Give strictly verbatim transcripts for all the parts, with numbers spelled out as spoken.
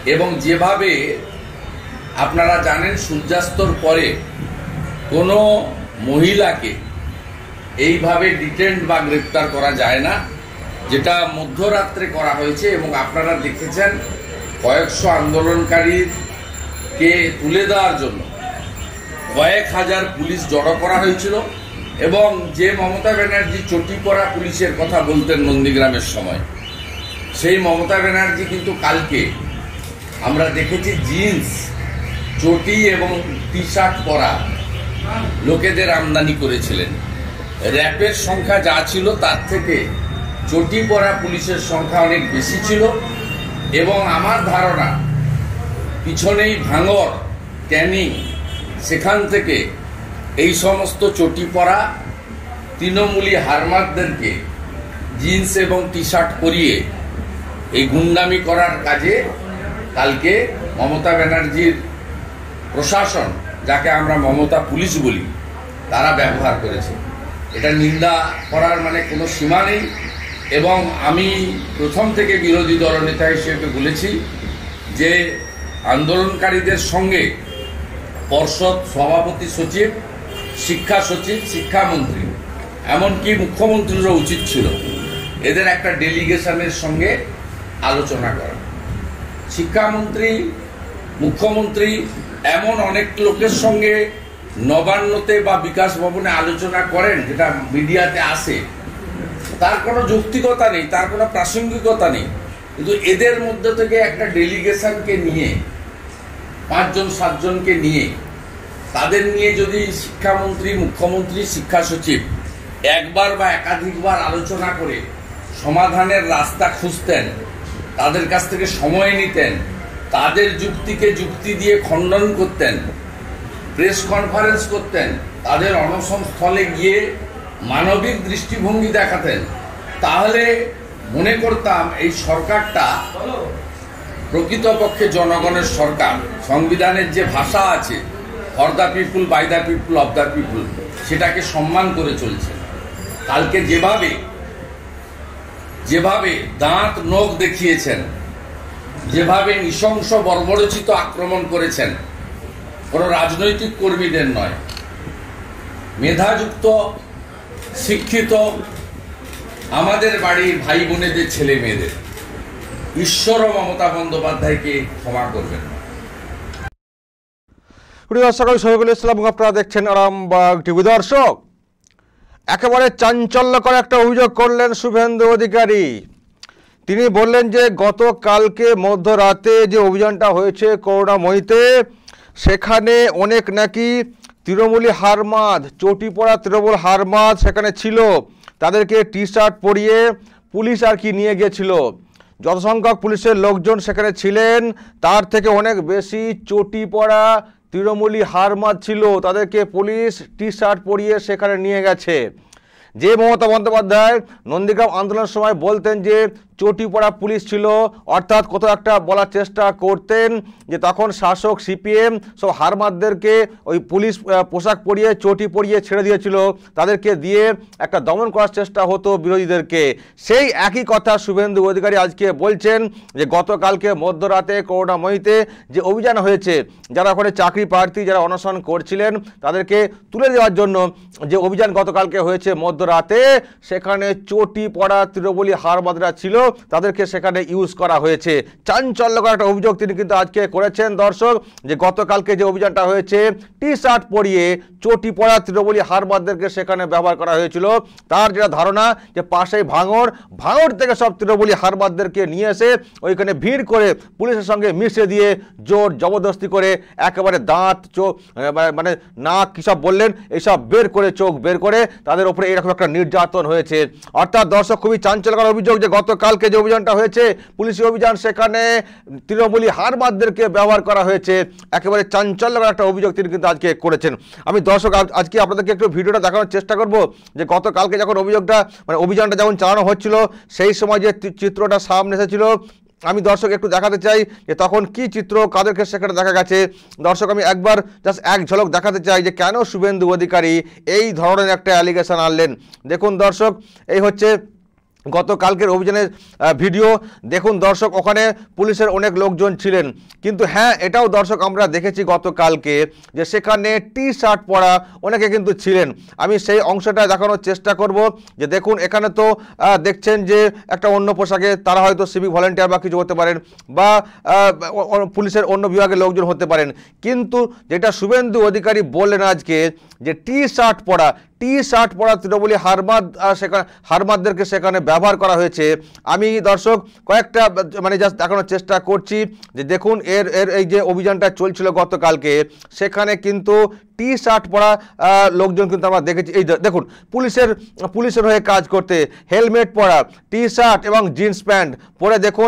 এবং যেভাবে আপনারা জানেন সূর্যাস্তর পরে কোনো মহিলাকে এইভাবে ডিটেন্ড বা গ্রেপ্তার করা যায় না, যেটা মধ্যরাত্রে করা হয়েছে। এবং আপনারা দেখেছেন কয়েকশো আন্দোলনকারীকে তুলে দেওয়ার জন্য কয়েক হাজার পুলিশ জড়ো করা হয়েছিল। এবং যে মমতা ব্যানার্জি চটি পরা পুলিশের কথা বলতেন নন্দীগ্রামের সময়, সেই মমতা ব্যানার্জি কিন্তু কালকে আমরা দেখেছি জিন্স, চটি এবং টি শার্ট পরা লোকেদের আমদানি করেছিলেন। র্যাপের সংখ্যা যা ছিল তার থেকে চটি পরা পুলিশের সংখ্যা অনেক বেশি ছিল। এবং আমার ধারণা পিছনেই ভাঙর, ক্যানিং, সেখান থেকে এই সমস্ত চটি পরা তৃণমূলী হারমাদদেরকে জিন্স এবং টি শার্ট পরিয়ে এই গুন্ডামি করার কাজে কালকে মমতা ব্যানার্জির প্রশাসন, যাকে আমরা মমতা পুলিশ বলি, তারা ব্যবহার করেছে। এটা নিন্দা করার মানে কোনো সীমা নেই। এবং আমি প্রথম থেকে বিরোধী দলনেতা হিসেবে বলেছি যে আন্দোলনকারীদের সঙ্গে পর্ষদ সভাপতি, সচিব, শিক্ষা সচিব, শিক্ষামন্ত্রী, এমনকি মুখ্যমন্ত্রীরও উচিত ছিল এদের একটা ডেলিগেশনের সঙ্গে আলোচনা করা। শিক্ষামন্ত্রী, মুখ্যমন্ত্রী এমন অনেক লোকের সঙ্গে নবান্নতে বা বিকাশ ভবনে আলোচনা করেন, যেটা মিডিয়াতে আসে, তার কোনো যৌক্তিকতা নেই, তার কোনো প্রাসঙ্গিকতা নেই। কিন্তু এদের মধ্যে থেকে একটা ডেলিগেশনকে নিয়ে, পাঁচজন সাতজনকে নিয়ে, তাদের নিয়ে যদি শিক্ষামন্ত্রী, মুখ্যমন্ত্রী, শিক্ষা সচিব একবার বা একাধিকবার আলোচনা করে সমাধানের রাস্তা খুঁজতেন, তাদের কাছ থেকে সময় নিতেন, তাদের যুক্তিকে যুক্তি দিয়ে খণ্ডন করতেন, প্রেস কনফারেন্স করতেন, তাদের অনশন স্থলে গিয়ে মানবিক দৃষ্টিভঙ্গি দেখাতেন, তাহলে মনে করতাম এই সরকারটা প্রকৃতপক্ষে জনগণের সরকার। সংবিধানের যে ভাষা আছে, for the people, by the people, of the people, সেটাকে সম্মান করে চলছে। কালকে যেভাবে যেভাবে দাঁত নখ দেখিয়েছেন, যেভাবে নৃশংস বর্বরচিত আক্রমণ করেছেন, কোনো রাজনৈতিক কর্মীদের নয়, মেধাযুক্ত, শিক্ষিত আমাদের বাড়ির ভাই বোনেদের, ছেলে মেয়েদের, ঈশ্বর ও মমতা বন্দ্যোপাধ্যায়কে ক্ষমা করবেন। দর্শক, আমি শহীদুল ইসলাম, আপনারা দেখছেন আরামবাগ টিভি। দর্শক, একেবারে চাঞ্চল্যকর একটা অভিযোগ করলেন শুভেন্দু অধিকারী। তিনি বললেন যে গতকালকে মধ্যরাতে যে অভিযানটা হয়েছে করুণাময়ীতে, সেখানে অনেক নাকি তৃণমূলী হারমাদ, চটি পড়া তৃণমূল হারমাদ সেখানে ছিল। তাদেরকে টি শার্ট পরিয়ে পুলিশ আর কি নিয়ে গিয়েছিল। যত সংখ্যক পুলিশের লোকজন সেখানে ছিলেন, তার থেকে অনেক বেশি চটি পড়া তৃণমূলী হারমাদ ছিল। তাদেরকে পুলিশ টি শার্ট পরিয়ে সেখানে নিয়ে গেছে। যে মমতা বন্দ্যোপাধ্যায় নন্দীগ্রাম আন্দোলনের সময় বলতেন যে চটি পড়া পুলিশ ছিল, অর্থাৎ কত একটা বলার চেষ্টা করতেন যে তখন শাসক সিপিএম সব হারমাদদেরকে ওই পুলিশ পোশাক পরিয়ে, চটি পরিয়ে ছেড়ে দিয়েছিল, তাদেরকে দিয়ে একটা দমন করার চেষ্টা হতো বিরোধীদেরকে। সেই একই কথা শুভেন্দু অধিকারী আজকে বলছেন যে গতকালকে মধ্যরাতে করুণাময়ীতে যে অভিযান হয়েছে, যারা ওখানে চাকরি প্রার্থী, যারা অনশন করছিলেন, তাদেরকে তুলে দেওয়ার জন্য যে অভিযান গতকালকে হয়েছে মধ্যরাতে, সেখানে চটি পড়া তৃণমূলী হারমাদরা ছিল, তাদেরকে সেখানে ইউজ করা হয়েছে। চাঞ্চল্যকর একটা অভিযোগ তিনি কিন্তু আজকে করেছেন। দর্শক, যে গতকালকে যে অভিযানটা হয়েছে, টি শার্ট পরিয়ে চটি পড়া তৃণমূলী হারমাদদেরকে সেখানে ব্যবহার করা হয়েছিল। তার যেটা ধারণা যে পাশেই ভাঙর, ভাঙর থেকে সব তৃণমূলী হারমাদদেরকে নিয়ে এসে ওইখানে ভিড় করে পুলিশের সঙ্গে মিশিয়ে দিয়ে জোর জবরদস্তি করে একেবারে দাঁত, চোখ, মানে নাক, কী সব বললেন, এইসব বের করে, চোখ বের করে তাদের উপরে এরকম একটা নির্যাতন হয়েছে। অর্থাৎ দর্শক, খুবই চাঞ্চল্যকর অভিযোগ যে গতকালকে যে অভিযানটা হয়েছে, পুলিশি অভিযান, সেখানে তৃণমূলী হারমাদদেরকে ব্যবহার করা হয়েছে। একেবারে চাঞ্চল্যকর একটা অভিযোগ তিনি কিন্তু আজকে করেছেন। আমি দর্শক আজকে আপনাদেরকে একটু ভিডিওটা দেখানোর চেষ্টা করব যে গতকালকে যখন অভিযোগটা, মানে অভিযানটা যখন চালানো হচ্ছিল, সেই সময় যে চিত্রটা সামনে এসেছিল, আমি দর্শক একটু দেখাতে চাই যে তখন কি চিত্র, কাদেরকে সেখানে দেখা গেছে। দর্শক, আমি একবার জাস্ট এক ঝলক দেখাতে চাই যে কেন শুভেন্দু অধিকারী এই ধরনের একটা অ্যালিগেশন আনলেন। দেখুন দর্শক, এই হচ্ছে গতকালকের অভিযানের ভিডিও দেখুন দর্শক, ওখানে পুলিশের অনেক লোকজন ছিলেন, কিন্তু হ্যাঁ এটাও দর্শক আমরা দেখেছি গতকালকে যে সেখানে টি শার্ট পরা অনেকে কিন্তু ছিলেন। আমি সেই অংশটা দেখানোর চেষ্টা করব যে দেখুন এখানে তো দেখছেন যে একটা অন্য পোশাকে, তারা হয়তো সিভিক ভলেন্টিয়ার বা কিছু হতে পারেন বা পুলিশের অন্য বিভাগের লোকজন হতে পারেন, কিন্তু যেটা শুভেন্দু অধিকারী বললেন আজকে যে টি শার্ট পরা টি শার্ট পরা তৃণমূলী হারমাদ সেখানে হারমাদদেরকে সেখানে ব্যবহার করা হয়েছে। আমি দর্শক কয়েকটা মানে জাস্ট দেখানোর চেষ্টা করছি যে দেখুন এর এর এই যে অভিযানটা চলছিল গতকালকে, সেখানে কিন্তু টি শার্ট পরা লোকজন কিন্তু আমরা দেখেছি। এই দেখুন পুলিশের পুলিশের হয়ে কাজ করতে হেলমেট পরা, টি শার্ট এবং জিন্স প্যান্ট পরে দেখুন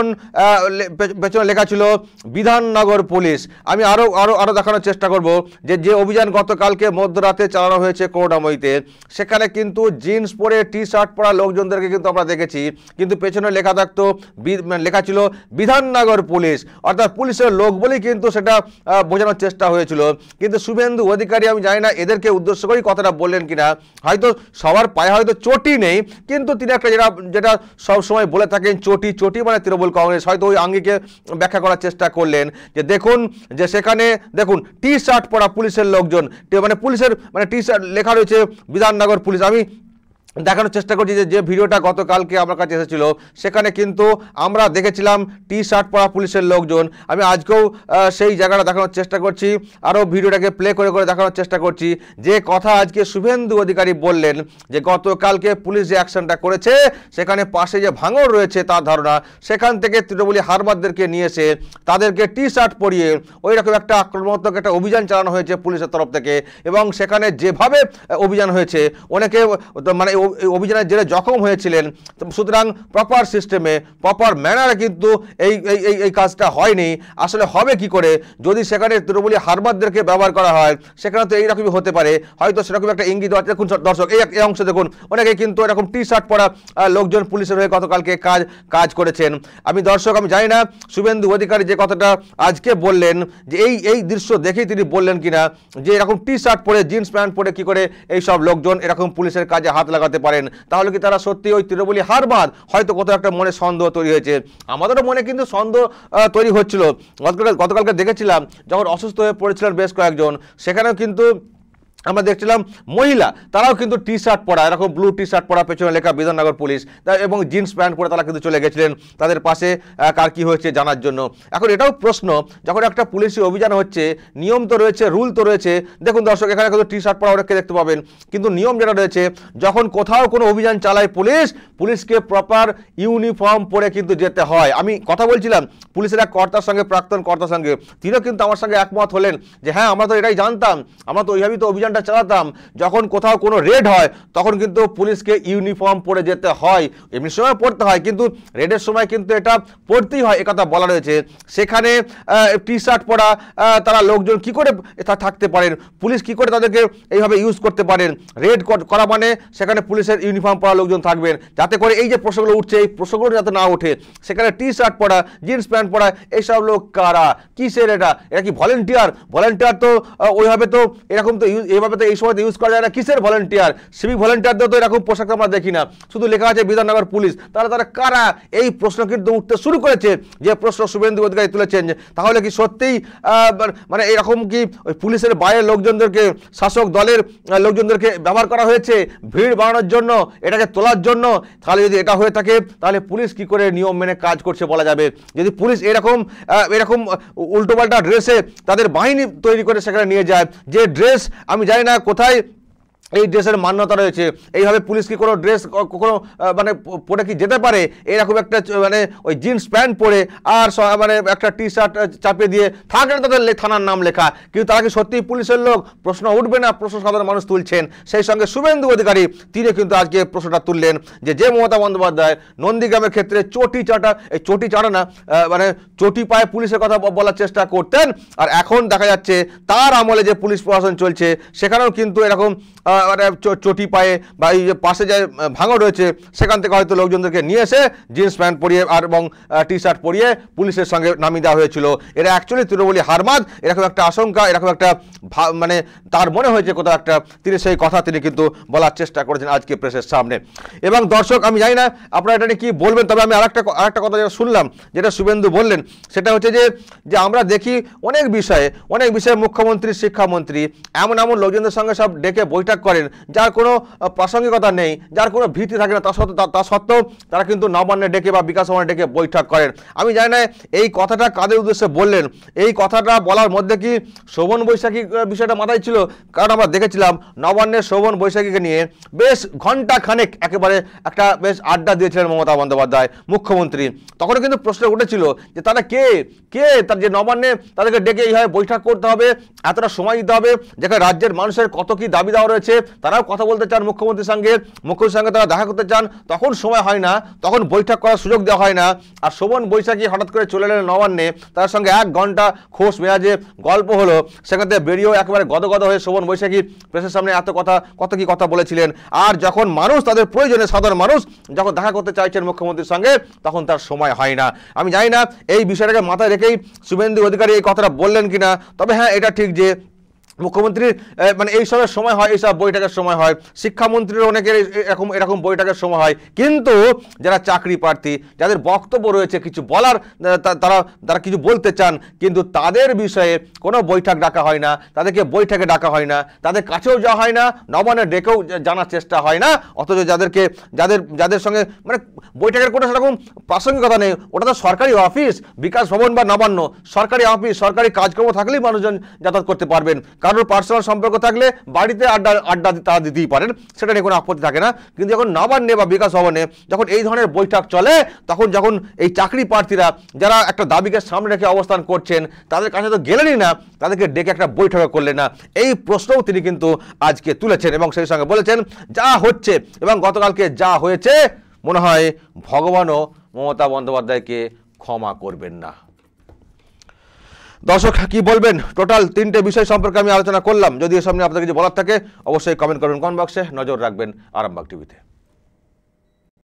পেছনে লেখা ছিল বিধাননগর পুলিশ। আমি আরও আরও আরও দেখানোর চেষ্টা করব যে যে অভিযান গতকালকে মধ্যরাতে চালানো হয়েছে করুণাময়ীতে, সেখানে কিন্তু জিন্স পরে টি শার্ট পরা লোকজনদেরকে কিন্তু আমরা দেখেছি, কিন্তু পেছনে লেখা থাকতো লেখা ছিল বিধাননগর পুলিশ, অর্থাৎ পুলিশের লোক বলেই কিন্তু সেটা বোঝানোর চেষ্টা হয়েছিল। কিন্তু শুভেন্দু অধিকারী আমি জানি না এদেরকে উদ্দেশ্য করেই কথাটা বললেন কিনা, হয়তো সবার পায়ে হয়তো চটি নেই, কিন্তু তিনি একটা যেটা যেটা সবসময় বলে থাকেন চটি চটি মানে তৃণমূল কংগ্রেস, হয়তো ওই আঙ্গিকে ব্যাখ্যা করার চেষ্টা করলেন যে দেখুন যে সেখানে দেখুন টি শার্ট পরা পুলিশের লোকজন, মানে পুলিশের মানে টি শার্ট লেখা রয়েছে বিধাননগর পুলিশ। আমি দেখানোর চেষ্টা করছি যে যে ভিডিওটা গতকালকে আমার কাছে এসেছিল সেখানে কিন্তু আমরা দেখেছিলাম টি শার্ট পরা পুলিশের লোকজন। আমি আজকেও সেই জায়গাটা দেখানোর চেষ্টা করছি, আরও ভিডিওটাকে প্লে করে করে দেখানোর চেষ্টা করছি যে কথা আজকে শুভেন্দু অধিকারী বললেন যে গতকালকে পুলিশ যে অ্যাকশনটা করেছে সেখানে পাশে যে ভাঙড় রয়েছে তার ধারণা, সেখান থেকে তৃণমূলী হারমাদদেরকে নিয়ে এসে তাদেরকে টি শার্ট পরিয়ে ওই রকম একটা আক্রমণাত্মক একটা অভিযান চালানো হয়েছে পুলিশের তরফ থেকে, এবং সেখানে যেভাবে অভিযান হয়েছে অনেকে মানে অভিযানের জেরে জখম হয়েছিলেন। সুতরাং প্রপার সিস্টেমে প্রপার ম্যানারে কিন্তু এই এই এই কাজটা হয়নি। আসলে হবে কি করে যদি সেখানে তৃণমূলী হারমাদদেরকে ব্যবহার করা হয়, সেখানে তো এইরকমই হতে পারে, হয়তো সেরকম একটা ইঙ্গিত আছে। দেখুন দর্শক এই এই অংশে দেখুন অনেকে কিন্তু এরকম টি শার্ট পরা লোকজন পুলিশের হয়ে গতকালকে কাজ কাজ করেছেন। আমি দর্শক আমি জানি না শুভেন্দু অধিকারী যে কথাটা আজকে বললেন যে এই এই দৃশ্য দেখেই তিনি বললেন কিনা যে এরকম টি শার্ট পরে জিন্স প্যান্ট পরে কি করে এই সব লোকজন এরকম পুলিশের কাজে হাত লাগাতে পারেন, তাহলে কি তারা সত্যি ওই তৃণমূলী হারমাদ? হয়তো কোথাও একটা মনে সন্দেহ তৈরি হয়েছে, আমাদেরও মনে কিন্তু সন্দেহ তৈরি হচ্ছিল। গতকাল গতকালকে দেখেছিলাম যখন অসুস্থ হয়ে পড়েছিলেন বেশ কয়েকজন, সেখানেও কিন্তু আমরা দেখছিলাম মহিলা তারাও কিন্তু টি শার্ট পরা, এরকম ব্লু টি শার্ট পরা, পেছনে লেখা বিধাননগর পুলিশ এবং জিন্স প্যান্ট পরে তারা কিন্তু চলে গেছিলেন তাদের পাশে কার কি হয়েছে জানার জন্য। এখন এটাও প্রশ্ন, যখন একটা পুলিশি অভিযান হচ্ছে নিয়ম তো রয়েছে, রুল তো রয়েছে। দেখুন দর্শক এখানে কিন্তু টি শার্ট পরা অনেককে দেখতে পাবেন, কিন্তু নিয়ম যেটা রয়েছে যখন কোথাও কোনো অভিযান চালায় পুলিশ, পুলিশকে প্রপার ইউনিফর্ম পরে কিন্তু যেতে হয়। আমি কথা বলছিলাম পুলিশের এক কর্তার সঙ্গে, প্রাক্তন কর্তার সঙ্গে, তিনিও কিন্তু আমার সঙ্গে একমত হলেন যে হ্যাঁ আমরা তো এটাই জানতাম, আমরা তো ওইভাবেই তো অভিযান চালাতাম, যখন কোথাও কোনো রেড হয় তখন কিন্তু পুলিশকে ইউনিফর্ম পরে যেতে হয়, এমনি সময় পড়তে হয় কিন্তু রেডের সময় কিন্তু এটা পড়তেই হয়, একথা বলা রয়েছে। সেখানে টি শার্ট পরা তারা লোকজন কি করে থাকতে পারেন, পুলিশ কি করে তাদেরকে এইভাবে ইউজ করতে পারেন? রেড করা মানে সেখানে পুলিশের ইউনিফর্ম পরা লোকজন থাকবেন, যাতে করে এই যে প্রশ্নগুলো উঠছে এই প্রশ্নগুলো যাতে না ওঠে। সেখানে টি শার্ট পরা, জিন্স প্যান্ট পরা, এইসব লোক কারা, কিসের এটা? এটা কি ভলেন্টিয়ার? ভলেন্টিয়ার তো ওইভাবে তো এরকম তো এইভাবে তো এই সময় ইউজ করা যায় না। কিসের ভলেন্টিয়ার? সিভিক ভলেন্টিয়ারদের তো এরকম পোশাক আমরা দেখি না, শুধু লেখা আছে বিধাননগর পুলিশ। তাহলে তারা কারা? এই প্রশ্ন কিন্তু উঠতে শুরু করেছে, যে প্রশ্ন শুভেন্দু অধিকারী তুলেছেন। তাহলে কি সত্যিই মানে এরকম কি ওই পুলিশের বাইরের লোকজনদেরকে, শাসক দলের লোকজনদেরকে ব্যবহার করা হয়েছে ভিড় বাড়ানোর জন্য, এটাকে তোলার জন্য? তাহলে যদি এটা হয়ে থাকে তাহলে পুলিশ কি করে নিয়ম মেনে কাজ করছে বলা যাবে? যদি পুলিশ এরকম এরকম উল্টোপাল্টা ড্রেসে তাদের বাহিনী তৈরি করে সেখানে নিয়ে যায়, যে ড্রেস আমি জানি না কোথায় এই ড্রেসের মান্যতা রয়েছে, এইভাবে পুলিশ কি কোনো ড্রেস কোনো মানে পরে কি যেতে পারে? এরকম একটা মানে ওই জিন্স প্যান্ট পরে আর মানে একটা টি শার্ট চাপিয়ে দিয়ে থাকে তাদের থানার নাম লেখা, কিন্তু তারা কি সত্যিই পুলিশের লোক? প্রশ্ন উঠবে না, প্রশ্ন সাধারণ মানুষ তুলছেন। সেই সঙ্গে শুভেন্দু অধিকারী তিনি কিন্তু আজকে প্রশ্নটা তুললেন যে যে মমতা বন্দ্যোপাধ্যায় নন্দীগ্রামের ক্ষেত্রে চটি চাটা, এই চটি চাটা না মানে চটি পায়ে পুলিশের কথা বলার চেষ্টা করতেন, আর এখন দেখা যাচ্ছে তার আমলে যে পুলিশ প্রশাসন চলছে সেখানেও কিন্তু এরকম মানে চটি পায়ে বা এই যে পাশে যে ভাঙর রয়েছে সেখান থেকে হয়তো লোকজনদেরকে নিয়ে এসে জিন্স প্যান্ট পরিয়ে আর এবং টি শার্ট পরিয়ে পুলিশের সঙ্গে নামিয়ে দেওয়া হয়েছিল। এরা অ্যাকচুয়ালি তৃণমূলী হারমাদ, এরকম একটা আশঙ্কা, এরকম একটা মানে তার মনে হয়েছে কোথাও একটা, তিনি সেই কথা তিনি কিন্তু বলার চেষ্টা করেছেন আজকে প্রেসের সামনে। এবং দর্শক আমি জানি না আপনারা এটা নিয়ে কি বলবেন, তবে আমি আরেকটা আরেকটা কথা যেটা শুনলাম, যেটা শুভেন্দু বললেন, সেটা হচ্ছে যে যে আমরা দেখি অনেক বিষয়ে অনেক বিষয়ে মুখ্যমন্ত্রী, শিক্ষামন্ত্রী এমন এমন লোকজনদের সঙ্গে সব ডেকে বৈঠক করেন যার কোনো প্রাসঙ্গিকতা নেই, যার কোনো ভীতি থাকে না, তা সত্ত্বেও তা সত্ত্বেও তারা কিন্তু নবান্নে ডেকে বা বিকাশ ভবনে ডেকে বৈঠক করেন। আমি জানি না এই কথাটা কাদের উদ্দেশ্যে বললেন, এই কথাটা বলার মধ্যে কি শোভন বৈশাখী বিষয়টা মাথায় ছিল? কারণ আমরা দেখেছিলাম নবান্নের শোভন বৈশাখীকে নিয়ে বেশ ঘন্টা খানেক একেবারে একটা বেশ আড্ডা দিয়েছিলেন মমতা বন্দ্যোপাধ্যায় মুখ্যমন্ত্রী। তখন কিন্তু প্রশ্ন উঠেছিল যে তারা কে কে তার যে নবান্নে তাদেরকে ডেকে এইভাবে বৈঠক করতে হবে, এতটা সময় দিতে হবে, যেখানে রাজ্যের মানুষের কত কি দাবি দেওয়া রয়েছে, তারাও কথা বলতে চান মুখ্যমন্ত্রীর সঙ্গে, মুখ্যমন্ত্রীর সঙ্গে তারা দেখা করতে চান, তখন সময় হয় না, তখন বৈঠক করার সুযোগ দেওয়া হয় না। আর শোভন বৈশাখী হঠাৎ করে চলে এলেন নবান্নে, তার সঙ্গে এক ঘন্টা খোশ মেয়াজে গল্প হলো, সেখান থেকে বেরিয়েও একেবারে গদগদ হয়ে শোভন বৈশাখী প্রেসের সামনে এত কথা কত কি কথা বলেছিলেন। আর যখন মানুষ তাদের প্রয়োজনে, সাধারণ মানুষ যখন দেখা করতে চাইছেন মুখ্যমন্ত্রীর সঙ্গে, তখন তার সময় হয় না। আমি জানি না এই বিষয়টাকে মাথায় রেখেই শুভেন্দু অধিকারী এই কথাটা বললেন কিনা, তবে হ্যাঁ এটা ঠিক যে মুখ্যমন্ত্রীর মানে এইসবের সময় হয়, এইসব বৈঠকের সময় হয়, শিক্ষামন্ত্রীর অনেকের এরকম এরকম বৈঠকের সময় হয়, কিন্তু যারা চাকরি প্রার্থী, যাদের বক্তব্য রয়েছে, কিছু বলার, তারা তারা কিছু বলতে চান, কিন্তু তাদের বিষয়ে কোনো বৈঠক ডাকা হয় না, তাদেরকে বৈঠকে ডাকা হয় না, তাদের কাছেও যাওয়া হয় না, নবান্নে ডেকেও জানার চেষ্টা হয় না। অথচ যাদেরকে যাদের যাদের সঙ্গে মানে বৈঠকের কোনো সেরকম প্রাসঙ্গিকতা নেই, ওটা তো সরকারি অফিস, বিকাশ ভবন বা নবান্ন সরকারি অফিস, সরকারি কাজকর্ম থাকলেই মানুষজন যাতায়াত করতে পারবেন। কারোর পার্সোনাল সম্পর্ক থাকলে বাড়িতে আড্ডা আড্ডা তারা দিতেই পারেন, সেটা নিয়ে কোনো আপত্তি থাকে না। কিন্তু যখন নবান্নে বা বিকাশ ভবনে যখন এই ধরনের বৈঠক চলে, তখন যখন এই চাকরি প্রার্থীরা যারা একটা দাবিকে সামনে রেখে অবস্থান করছেন, তাদের কাছে তো গেলেনই না, তাদেরকে ডেকে একটা বৈঠক করলেন না, এই প্রশ্নও তিনি কিন্তু আজকে তুলেছেন এবং সেই সঙ্গে বলেছেন যা হচ্ছে এবং গতকালকে যা হয়েছে মনে হয় ভগবানও মমতা বন্দ্যোপাধ্যায়কে ক্ষমা করবেন না। দর্শক কি বলবেন? টোটাল তিনটে বিষয় সম্পর্কে আমি আলোচনা করলাম। যদি এর সামনে আপনাদের কিছু বলার থাকে অবশ্যই কমেন্ট করবেন কমেন্ট বক্সে। নজর রাখবেন আরামবাগ টিভিতে।